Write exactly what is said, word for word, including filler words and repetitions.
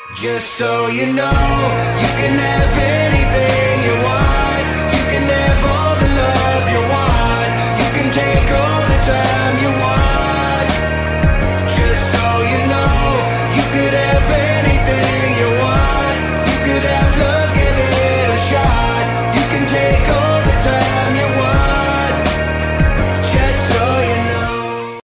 Just so you know, you can have anything you want.